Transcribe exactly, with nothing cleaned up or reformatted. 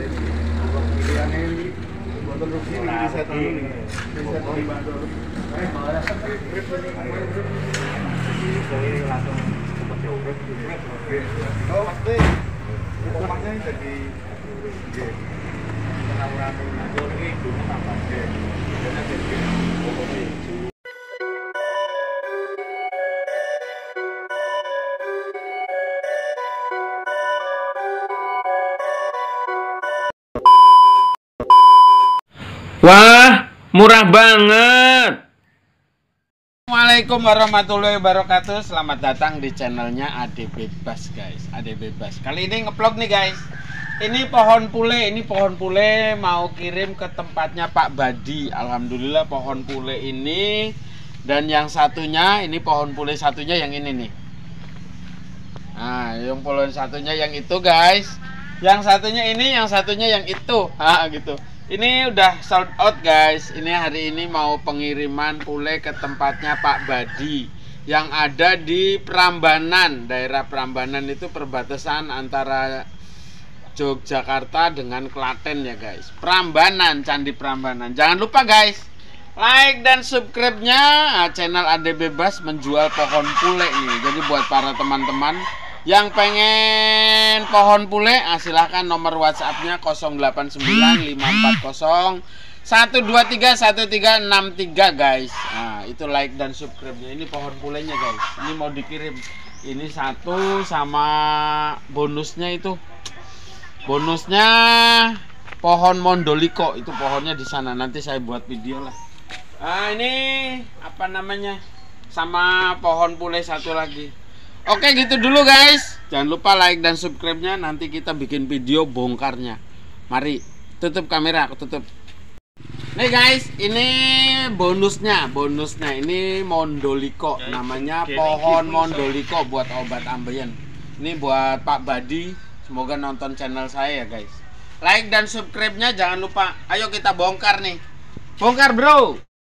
guys. Pilihannya ini botol rugi ini di set ini nih. Di set di bandol. Eh, malah sampai grip ini. Ini langsung seperti grip grip. Oh, pasti. Pomanya jadi grip. Penawuran ngajur iki guna tambah grip. Dene jadi pomone. Wah, murah banget. Assalamualaikum warahmatullahi wabarakatuh. Selamat datang di channelnya Ade Bebas guys. Ade Bebas. Kali ini ngeplog nih guys. Ini pohon pule, ini pohon pule mau kirim ke tempatnya Pak Badi. Alhamdulillah pohon pule ini. Dan yang satunya, ini pohon pule satunya yang ini nih. Nah, yang pohon satunya yang itu guys. Yang satunya ini, yang satunya yang itu. Ah gitu. Ini udah sold out guys. Ini hari ini mau pengiriman pule ke tempatnya Pak Badi yang ada di Prambanan. Daerah Prambanan itu perbatasan antara Yogyakarta dengan Klaten ya guys. Prambanan, Candi Prambanan. Jangan lupa guys, like dan subscribe-nya channel Ade Bebas menjual pohon pule nih. Jadi buat para teman-teman yang pengen pohon pule, ah, silahkan nomor WhatsApp-nya nol delapan sembilan lima empat nol satu dua tiga satu tiga enam tiga guys. Nah, itu like dan subscribe-nya. Ini pohon pulenya guys. Ini mau dikirim. Ini satu sama bonusnya itu. Bonusnya pohon mondoliko. Itu pohonnya di sana. Nanti saya buat video lah. Nah, ini apa namanya? Sama pohon pule satu lagi. Oke gitu dulu guys. Jangan lupa like dan subscribe-nya. Nanti kita bikin video bongkarnya. Mari tutup kamera, aku tutup. Nih guys, ini bonusnya. Bonusnya ini mondoliko. Namanya pohon mondoliko buat obat ambeien. Ini buat Pak Badi. Semoga nonton channel saya ya guys. Like dan subscribe-nya jangan lupa. Ayo kita bongkar nih. Bongkar bro.